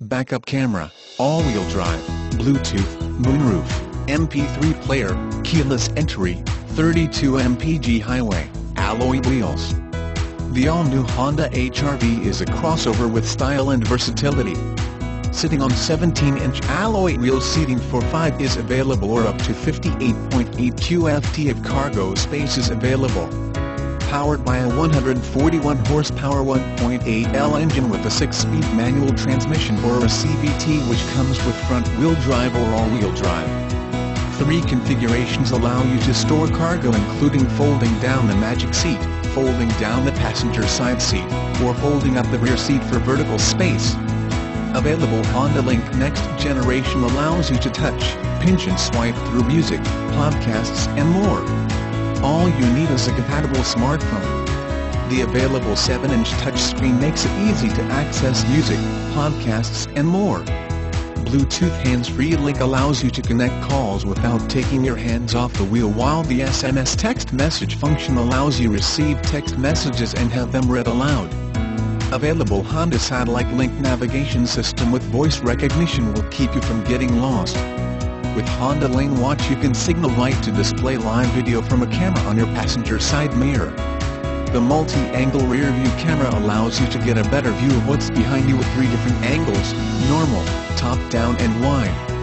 backup camera, all-wheel drive, Bluetooth, moonroof, MP3 player, keyless entry, 32 mpg highway, alloy wheels. The all-new Honda HR-V is a crossover with style and versatility. Sitting on 17-inch alloy wheel seating for 5 is available, or up to 58.8 QFT of cargo space is available. Powered by a 141 horsepower 1.8L engine with a 6-speed manual transmission or a CVT, which comes with front-wheel drive or all-wheel drive. 3 configurations allow you to store cargo, including folding down the magic seat, folding down the passenger side seat, or folding up the rear seat for vertical space. Available Honda Link Next Generation allows you to touch, pinch and swipe through music, podcasts and more. All you need is a compatible smartphone. The available 7-inch touchscreen makes it easy to access music, podcasts and more. Bluetooth hands-free link allows you to connect calls without taking your hands off the wheel, while the SMS text message function allows you to receive text messages and have them read aloud. Available Honda Satellite Link navigation system with voice recognition will keep you from getting lost. With Honda Lane Watch you can signal light to display live video from a camera on your passenger side mirror. The multi-angle rear view camera allows you to get a better view of what's behind you with 3 different angles: normal, top down and wide.